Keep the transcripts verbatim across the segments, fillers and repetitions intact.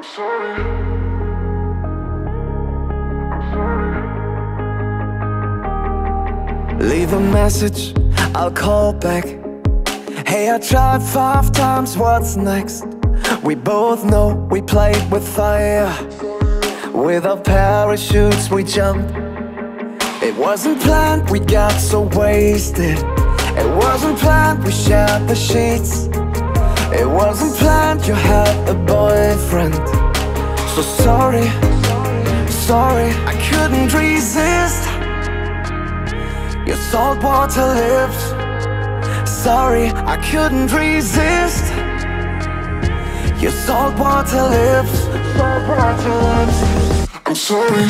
sorry. Leave a message, I'll call back. Hey, I tried five times, what's next? We both know we played with fire. With our parachutes we jumped. It wasn't planned, we got so wasted. It wasn't planned, we shared the sheets. It wasn't planned, you had a boyfriend. So sorry, sorry, I couldn't resist your saltwater lips. Sorry, I couldn't resist your saltwater lips. Saltwater lips. I'm sorry.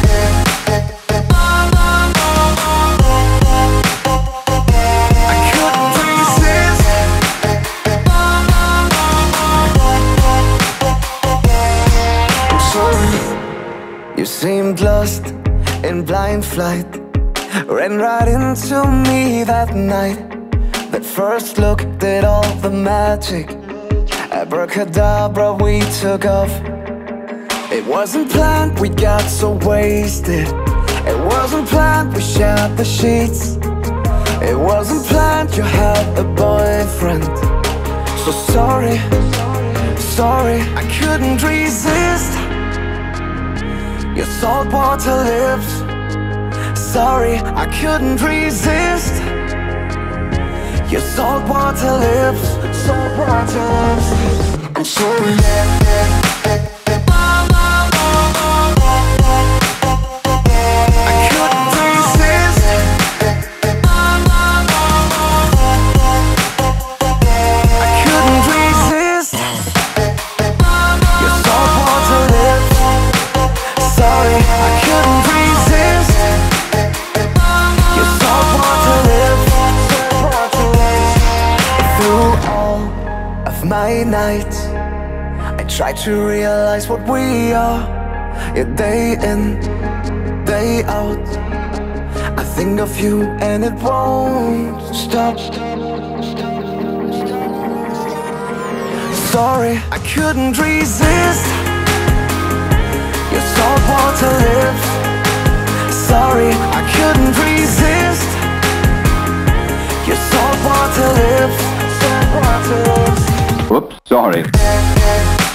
You seemed lost in blind flight, ran right into me that night. That first look did all the magic. Abracadabra, we took off. It wasn't planned, we got so wasted. It wasn't planned, we shared the sheets. It wasn't planned, you had a boyfriend. So sorry, sorry, I couldn't resist your saltwater lips. Sorry, I couldn't resist your saltwater lips. Saltwater lips. I'm sorry. My nights, I try to realize what we are. Yeah, day in, day out, I think of you and it won't stop. Sorry, I couldn't resist your saltwater lips. Sorry, I couldn't resist your saltwater lips. Saltwater lips. Whoops, sorry.